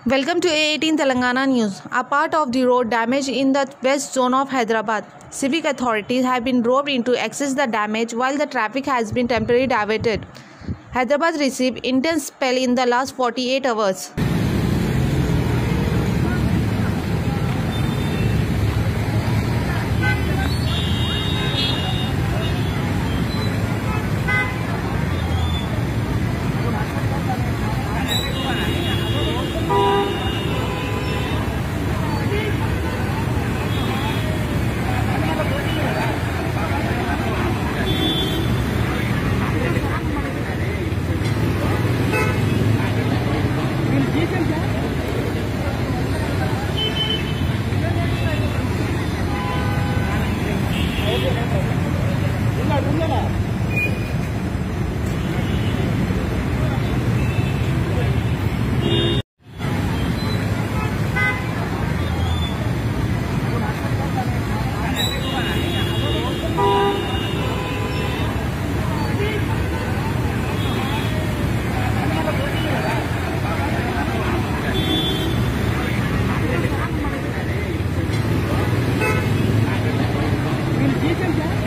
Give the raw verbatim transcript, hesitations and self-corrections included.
Welcome to A eighteen Telangana News. A part of the road damage in the west zone of Hyderabad. Civic authorities have been roped in to access the damage while the traffic has been temporarily diverted. Hyderabad received intense spell in the last forty-eight hours. Can you